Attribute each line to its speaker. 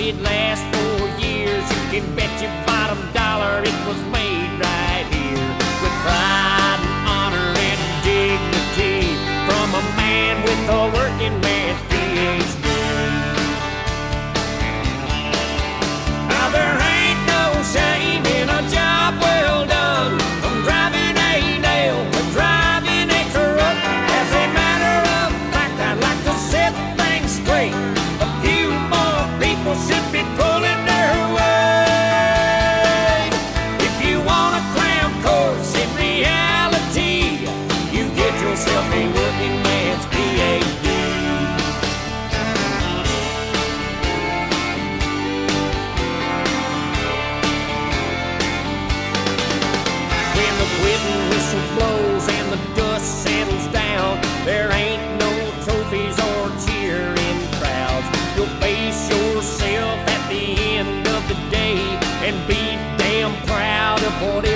Speaker 1: It lasts 4 years. You can bet your bottom dollar it was made right here with pride and honor and dignity from a man with a working man's PhD. Now there ain't no shame in a job well done, from driving a nail to driving a truck. As a matter of fact, I'd like to set things straight. A few more people should be pulling their weight. If you want a cram course in reality, you get yourself a working man's PhD. When the quitting whistle blows and the dust settles down, there ain't no trophies or cheering crowds. You'll face yourself at the end of the day and be damn proud of what